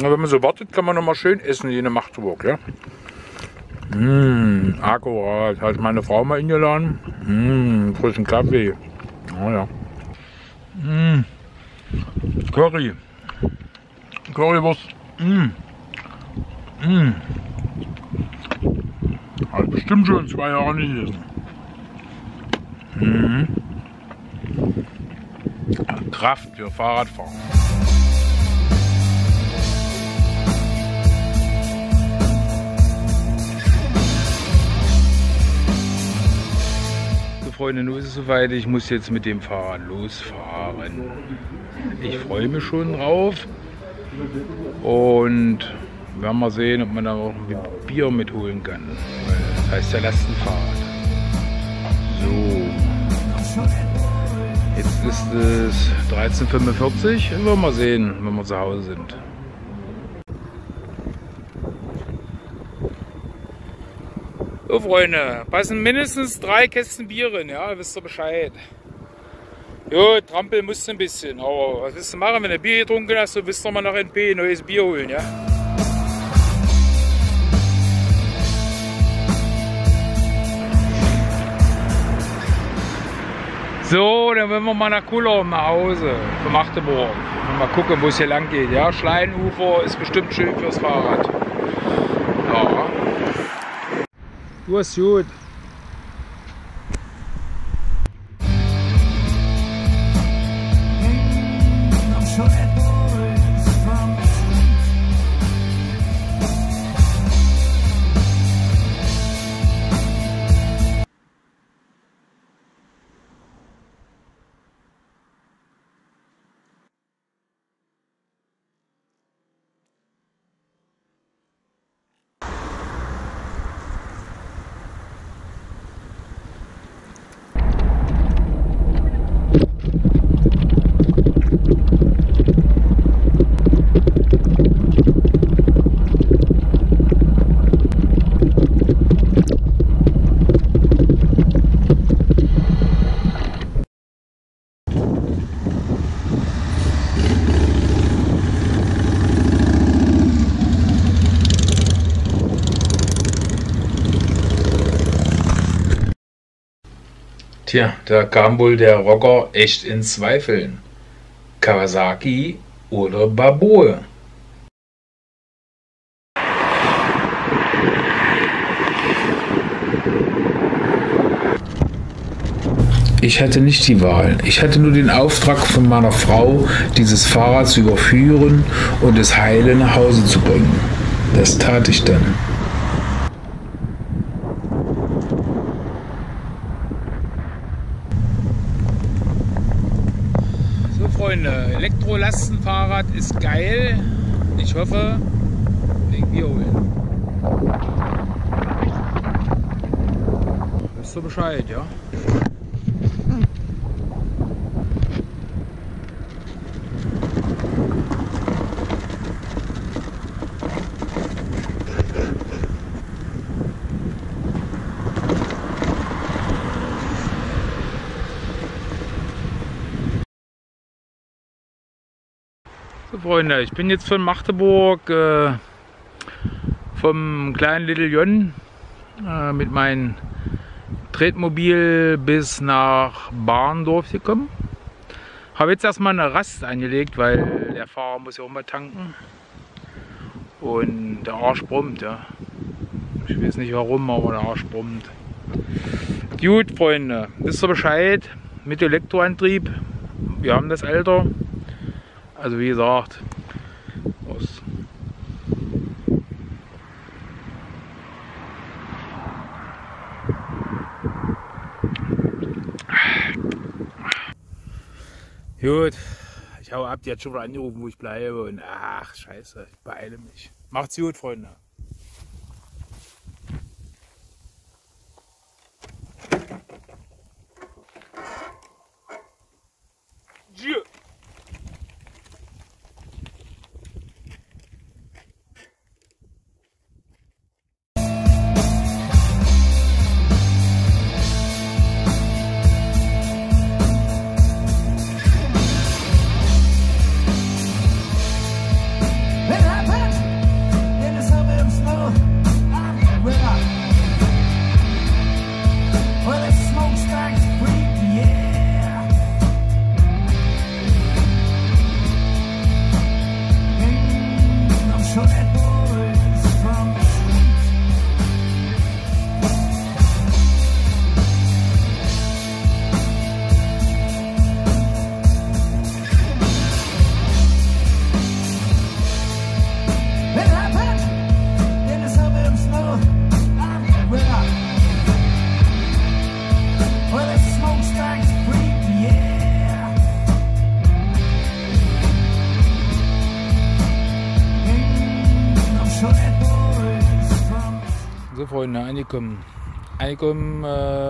wenn man so wartet, kann man noch mal schön essen hier in Magdeburg. Ja? Akkurat. Hat meine Frau mal eingeladen. Frischen Kaffee. Oh ja. Curry. Currywurst. Hat bestimmt schon 2 Jahre nicht gegessen. Kraft für Fahrradfahren. So Freunde, nun ist es soweit. Ich muss jetzt mit dem Fahrrad losfahren. Ich freue mich schon drauf. Und werden wir sehen, ob man da auch ein Bier mitholen kann. Das heißt ja Lastenfahrrad. So. Jetzt ist es 13:45 und werden wir sehen, wenn wir zu Hause sind. So Freunde, passen mindestens 3 Kästen Bier rein, ja, wisst ihr Bescheid. Jo, trampeln musst du ein bisschen, aber was willst du machen, wenn du Bier getrunken hast, du willst doch mal nach NP ein neues Bier holen, ja. So, dann wollen wir mal nach Kullum nach Hause, von Magdeburg. Mal gucken, wo es hier lang geht. Ja, Schleinufer ist bestimmt schön fürs Fahrrad. Ja. Du hast gut. Tja, da kam wohl der Rocker echt ins Zweifeln. Kawasaki oder Baboe? Ich hatte nicht die Wahl. Ich hatte nur den Auftrag von meiner Frau, dieses Fahrrad zu überführen und es heile nach Hause zu bringen. Das tat ich dann. So Freunde, Elektrolastenfahrrad ist geil. Ich hoffe, wegen Bier holen. Wisst ihr Bescheid, ja? So Freunde, ich bin jetzt von Magdeburg, vom kleinen Little Jon mit meinem Tretmobil bis nach Barndorf gekommen. Habe jetzt erstmal eine Rast eingelegt, weil der Fahrer muss ja auch mal tanken. Und der Arsch brummt, ja. Ich weiß nicht warum, aber der Arsch brummt. Gut, Freunde, wisst ihr Bescheid? Mit Elektroantrieb. Wir haben das Alter. Also wie gesagt, aus. Gut, ich hau ab, die hat schon wieder angerufen, wo ich bleibe und ach scheiße, ich beeile mich. Macht's gut, Freunde. Yeah. When I Freunde, angekommen. Angekommen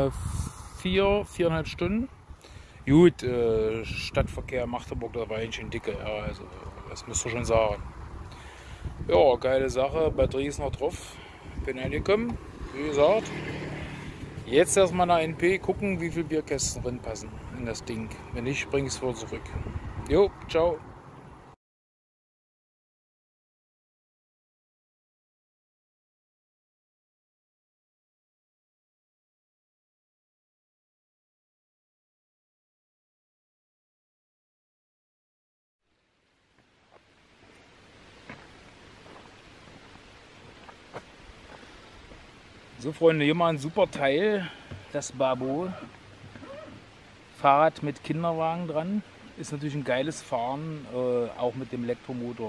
4,5 Stunden. Gut, Stadtverkehr Magdeburg, da war eigentlich schon dicke, ja, also das müsst ihr schon sagen. Ja, geile Sache, Batterie ist noch drauf. Bin angekommen, wie gesagt. Jetzt erstmal nach NP gucken, wie viele Bierkästen drin passen in das Ding. Wenn nicht, bringe ich es wieder zurück. Jo, ciao. So Freunde, hier mal ein super Teil, das Babo. Fahrrad mit Kinderwagen dran. Ist natürlich ein geiles Fahren, auch mit dem Elektromotor.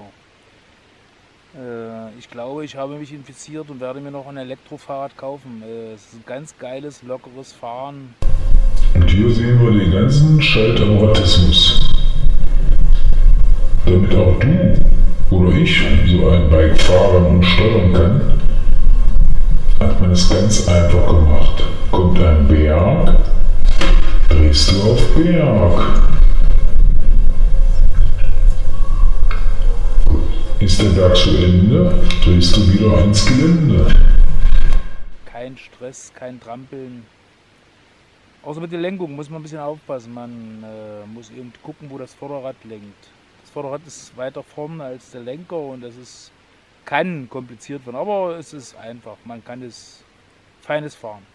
Ich glaube, ich habe mich infiziert und werde mir noch ein Elektrofahrrad kaufen. Es ist ein ganz geiles, lockeres Fahren. Und hier sehen wir den ganzen Schaltautomatismus. Damit auch du oder ich so ein Bike fahren und steuern kann, hat man es ganz einfach gemacht. Kommt ein Berg, drehst du auf Berg. Ist der Berg zu Ende, drehst du wieder ans Gelände. Kein Stress, kein Trampeln. Außer mit der Lenkung muss man ein bisschen aufpassen. Man muss eben gucken, wo das Vorderrad lenkt. Das Vorderrad ist weiter vorne als der Lenker und kann kompliziert werden, aber es ist einfach. Man kann es feines fahren.